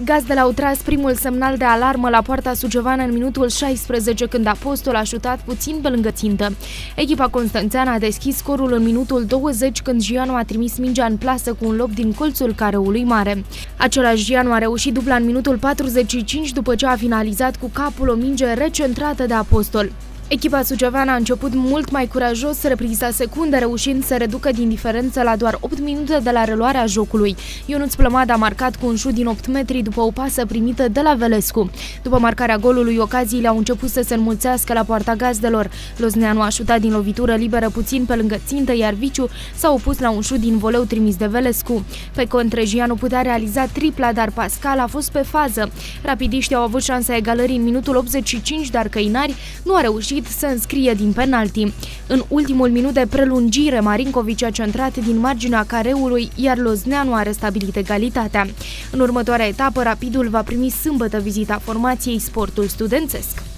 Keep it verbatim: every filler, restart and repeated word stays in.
Gazdele au tras primul semnal de alarmă la poarta sucevană în minutul șaisprezece, când Apostol a șutat puțin pe lângă țintă. Echipa constanțeană a deschis scorul în minutul douăzeci, când Gianu a trimis mingea în plasă cu un lob din colțul careului mare. Același Gianu a reușit dubla în minutul patruzeci și cinci, după ce a finalizat cu capul o minge recentrată de Apostol. Echipa suceveană a început mult mai curajos, repriza secunde, reușind să reducă din diferență la doar opt minute de la reluarea jocului. Ionuț Plămad a marcat cu un șut din opt metri după o pasă primită de la Velescu. După marcarea golului, ocaziile au început să se înmulțească la poarta gazdelor. Lozneanu a șutat din lovitură liberă puțin pe lângă țintă, iar Viciu s-a opus la un șut din voleu trimis de Velescu. Pe contră, Gianu putea realiza tripla, dar Pascal a fost pe fază. Rapidiștii au avut șansa egalării în minutul optzeci și cinci, dar Căinari nu a reușit să înscrie din penalti. În ultimul minut de prelungire, Marinkovici a centrat din marginea careului, iar Lozneanu a restabilit egalitatea. În următoarea etapă, Rapidul va primi sâmbătă vizita formației Sportul Studențesc.